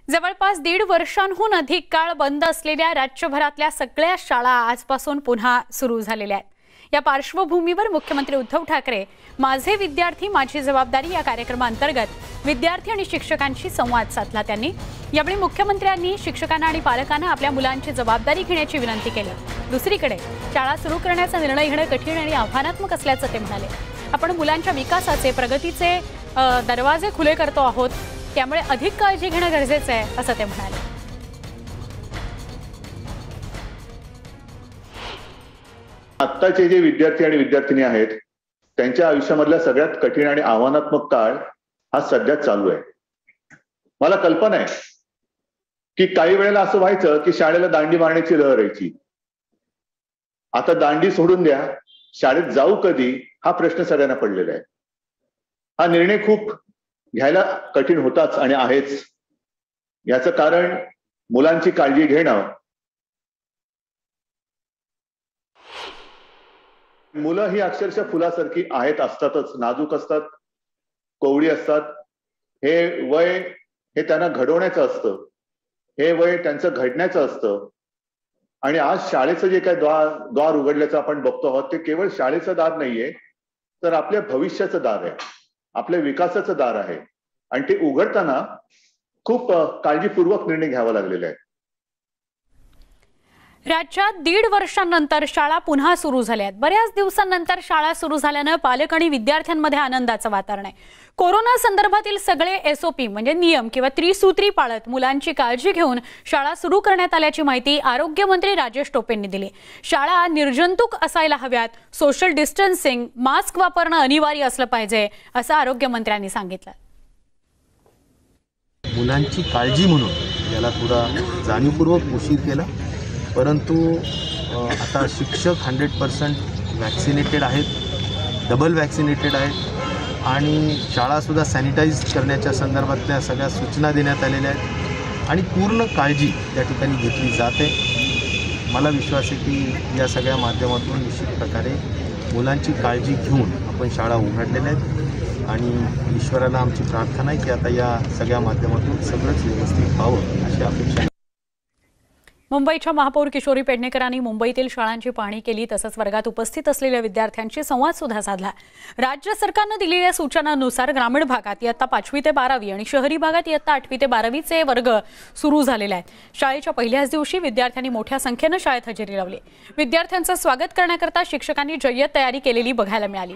जवळपास 1.5 वर्षांहून अधिक काळ बंद असलेल्या राज्यभरातल्या सगळ्या शाळा आजपासून पुन्हा सुरू झालेल्या आहेत। या पार्श्वभूमीवर मुख्यमंत्री उद्धव ठाकरे माझे विद्यार्थी माझी जबाबदारी या कार्यक्रमांतर्गत विद्यार्थी आणि शिक्षकांशी संवाद साधला। त्यांनी यावेळी मुख्यमंत्र्यांनी शिक्षकांना आणि पालकांना आपल्या मुलांची जबाबदारी घेण्याची विनंती केली। दुसरीकडे शाळा सुरू करण्याचा निर्णय घेणे कठीण आणि आव्हानात्मक असल्याचं ते म्हणाले। आपण मुलांच्या विकासाचे प्रगतीचे दरवाजे खुले करतो आहोत, त्यामुळे अधिक काळजी घेणे गरजेचे आहे असं ते म्हणाले। आत्ताचे जे विद्यार्थी आणि विद्यार्थिनी आहेत त्यांच्या आयुष्यामधला सगळ्यात कठीण आणि आव्हानात्मक काळ हा सध्या चालू आहे। मला कल्पना आहे की काही वेळेला असं व्हायचं की शाळेला दांडी मारण्याची लहर यायची। आता दांडी सोडून द्या, शाळेत जाऊ कधी हा प्रश्न सगळ्यांना पडलेला आहे। हा निर्णय खूप घ्यायला कठीण होताच आणि आहेच। याचं कारण मुलांची काळजी घेणं। मुलं ही अक्षरशः फुलासारखी आहेत, असतातच, नाजूक असतात, कोवळी असतात। हे वय हे त्यांना घडवण्याचं असतं, हे वय त्यांचं घडण्याचं असतं। आणि आज शाळेचं जे काही द्वार उघडल्याचं आपण बघतो आहोत ते केवळ शाळेचं दार नाहीये, तर आपल्या भविष्याचं दार आहे, आपल्या विकासाचं दार आहे। आणि ते उघडताना खूप काळजीपूर्वक निर्णय घ्यावा लागलेला आहे। राज्यात 1.5 वर्षांनंतर शाळा पुन्हा सुरू झाल्या आहेत। बऱ्याच दिवसांनंतर शाळा सुरू झाल्याने पालक आणि विद्यार्थ्यांमध्ये आनंदाचं वातावरण आहे। कोरोना संदर्भातील सगळे एसओपी म्हणजे नियम किंवा त्रिसूत्री पाळत मुलांची काळजी घेऊन शाळा सुरू करण्यात आल्याची माहिती आरोग्य मंत्री राजेश टोपेंनी दिली। शाळा निर्जंतुक असायला हव्यात, सोशल डिस्टन्सिंग, मास्क वापरणं अनिवार्य असलं पाहिजे असं आरोग्य मंत्र्यांनी सांगितलं। मुलांची काळजी म्हणून याला थोडा जाणीवपूर्वक उशीर केला, परंतु आता शिक्षक 100% वॅक्सिनेटेड आहेत, डबल वॅक्सिनेटेड आहेत आणि शाळासुद्धा सॅनिटाईज करण्याच्या संदर्भातल्या सगळ्या सूचना देण्यात आलेल्या आहेत आणि पूर्ण काळजी त्या ठिकाणी घेतली जाते। मला विश्वास आहे की या सगळ्या माध्यमातून निश्चित प्रकारे मुलांची काळजी घेऊन आपण शाळा उघडलेल्या आहेत आणि ईश्वराला आमची प्रार्थना आहे की आता या सगळ्या माध्यमातून सगळंच व्यवस्थित व्हावं अशी अपेक्षा आहे। मुंबईच्या महापौर किशोरी पेडणेकरांनी मुंबईतील शाळांची पाहणी केली, तसंच वर्गात उपस्थित असलेल्या विद्यार्थ्यांशी संवाद सुद्धा साधला। राज्य सरकारने दिलेल्या सूचनांनुसार ग्रामीण भागात इयत्ता 5वी ते 12वी आणि शहरी भागात इयत्ता 8वी ते 12वीचे वर्ग सुरू झालेले आहेत। शाळेच्या पहिल्याच दिवशी विद्यार्थ्यांनी मोठ्या संख्येने शाळेत हजेरी लावली। विद्यार्थ्यांचं स्वागत करण्याकरता शिक्षकांनी जय्यत तयारी केलेली बघायला मिळाली।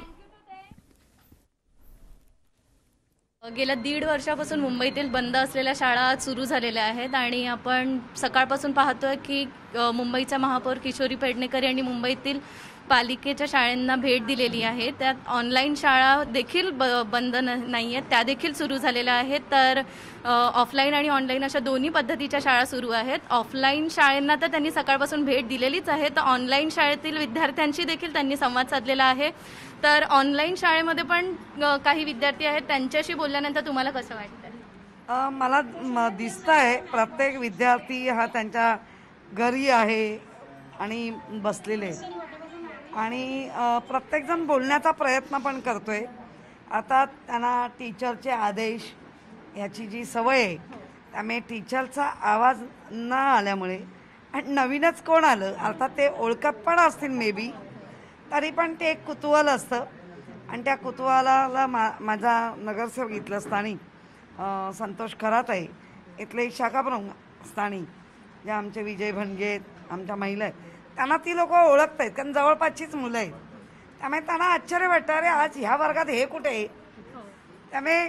गेल्या 1.5 वर्षापासून मुंबईतील बंद असलेल्या शाळा सुरू झालेल्या आहेत आणि आपण सकाळपासून पाहतोय की मुंबईच्या महापौर किशोरी पेडणेकर यांनी मुंबईतील पालिकेच्या शाळांना भेट दिलेली आहे। त्यात ऑनलाईन शाळा देखील बंद नाही आहेत, त्या देखील सुरू झालेल्या आहेत। तर ऑफलाईन आणि ऑनलाईन अशा दोन्ही पद्धतीच्या शाळा सुरू आहेत। ऑफलाईन शाळांना तर त्यांनी सकाळपासून भेट दिलेलीच आहे, तर ऑनलाईन शाळेतील विद्यार्थ्यांशी देखील त्यांनी संवाद साधलेला आहे। तर ऑनलाईन शाळेमध्ये पण काही विद्यार्थी आहेत, त्यांच्याशी बोलल्यानंतर तुम्हाला कसं वाटतं? मला दिसतंय प्रत्येक विद्यार्थी हा त्यांच्या घरी आहे आणि बसलेले आणि प्रत्येकजण बोलण्याचा प्रयत्न पण करतोय। आता त्यांना टीचरचे आदेश याची जी सवय आहे त्यामुळे टीचरचा आवाज न आल्यामुळे आणि नवीनच कोण आलं अर्थात ते ओळखत पण असतील मे बी, तरी पण ते एक कुतूहल असतं आणि त्या कुतूहलाला माझा नगरसेवक इथलं स्थानिक संतोष खरात आहे, इथले शाखाप्रमुख स्थानिक जे आमचे विजय भणगे आमच्या महिला आहेत त्यांना ती लोक ओळखत आहेत कारण जवळपासचीच मुलं आहेत। त्यामुळे त्यांना आश्चर्य वाटतं, अरे आज ह्या वर्गात हे कुठे आहे। त्यामुळे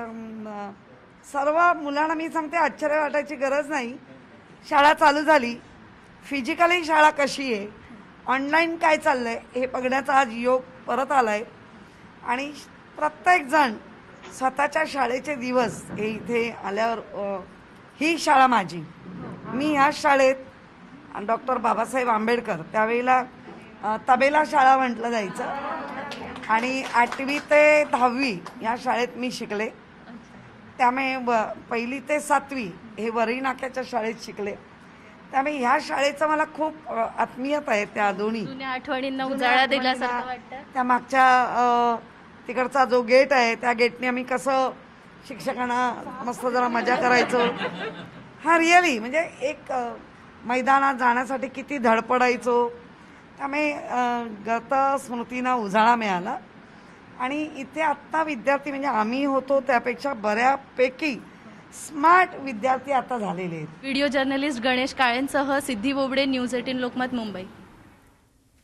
सर्व मुलांना मी सांगते आश्चर्य वाटायची गरज नाही। शाळा चालू झाली, फिजिकली शाळा कशी आहे, ऑनलाईन काय चाललं आहे हे बघण्याचा आज योग परत आला आहे आणि प्रत्येकजण स्वतःच्या शाळेचे दिवस हे इथे आल्यावर ही शाळा माझी, मी ह्या शाळेत डॉक्टर बाबासाहेब आंबेडकर त्यावेळेला तबेला शाळा म्हटलं जायचं आणि 8वी ते 10वी या शाळेत मी शिकले। त्यामुळे 1ली ते 7वी हे वरळी नाक्याच्या शाळेत शिकले। त्यामुळे ह्या शाळेचं मला खूप आत्मीयता आहे। त्या दोन्ही आठवणींना उजाळा दिल्यासारखं वाटतं। त्या मागच्या तिकडचा जो गेट आहे त्या गेटने आम्ही कसं शिक्षकांना मस्त जरा मजा करायचो। हा रिअली म्हणजे एक मैदानात जाण्यासाठी किती धडपडायचो, त्यामुळे गत स्मृतींना उजाळा मिळाला. आणि इथे आत्ता विद्यार्थी म्हणजे आम्ही होतो त्यापेक्षा बऱ्यापैकी स्मार्ट विद्यार्थी आता झालेले आहेत. व्हिडिओ जर्नलिस्ट गणेश काळेंसह सिद्धी बोबडे, न्यूज 18 लोकमत, मुंबई.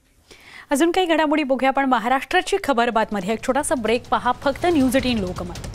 अजून काही घडामोडी बघूया, पण महाराष्ट्राची खबर बातमध्ये एक छोटासा ब्रेक पहा फक्त न्यूज 18 लोकमत.